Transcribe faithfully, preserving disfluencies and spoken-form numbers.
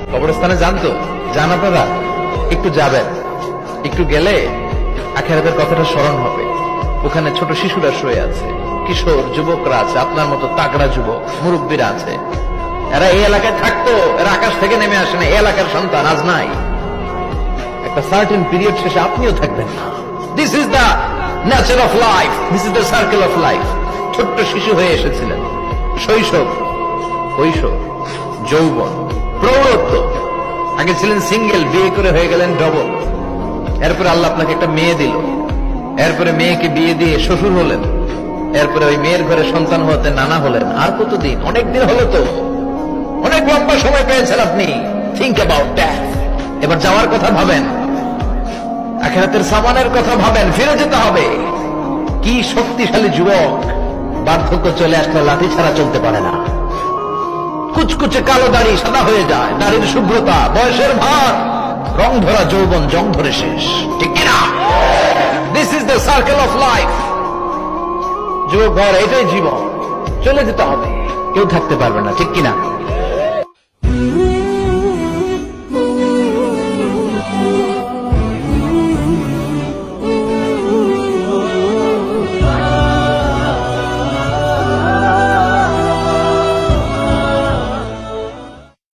কবরস্থানে যান তো, যান আপনারা? একটু যাবেন, একটু গেলে আখিরাতের কথাটা স্মরণ হবে। ওখানে ছোট শিশুরা শুয়ে আছে, কিশোর যুবকরা আছে, আপনার মতো তাগড়া যুবক মুরব্বীরা আছে। এরা এই এলাকায় থাকতো, এরা আকাশ থেকে নেমে আসে না, এই এলাকার সন্তান, আজ নাই। একটা সার্টেন পিরিয়ড শেষে আপনিও থাকবেন না। This is the nature of life, this is the circle of life. ছোট্ট শিশু হয়ে এসেছিলেন, শৈশব, কৈশোর, যৌবন, প্রৌঢ়ত্ব। আগে ছিলেন সিঙ্গেল, বিয়ে করে হয়ে গেলেন ডবল। এরপরে আল্লাহ আপনাকে একটা মেয়ে দিল, এরপরে মেয়েকে বিয়ে দিয়ে শ্বশুর হলেন, এরপরে ওই মেয়ের ঘরে সন্তান হতে নানা হলেন। আর কতদিন? অনেক দিন হলো তো, অনেক লম্বা সময় পেয়েছেন আপনি। Think about that. এবার যাওয়ার কথা ভাবেন, আখিরাতের সামানের কথা ভাবেন, ফিরে যেতে হবে। কি শক্তিশালী যুবক! বার্ধক্য চলে আসলে লাঠি ছাড়া চলতে পারে না। কুচকুচে কালো দাড়ি সাদা হয়ে যায়, দাড়ির শুভ্রতা, বয়সের ভার, রং ধরা যৌবন জং ধরে শেষ, ঠিক কিনা? This is the circle of life. যুবক ভাইরা, এটাই জীবন, চলে যেতে হবে, কেউ থাকতে পারবে না, ঠিক কিনা?